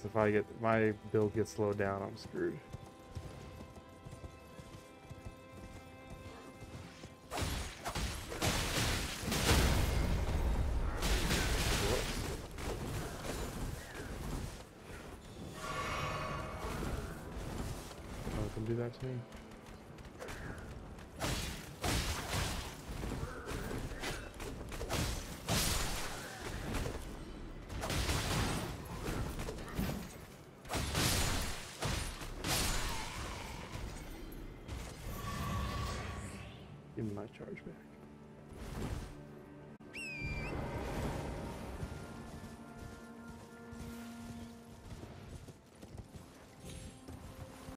If my build gets slowed down, I'm screwed. Oh, can do that to me. Give me my charge back.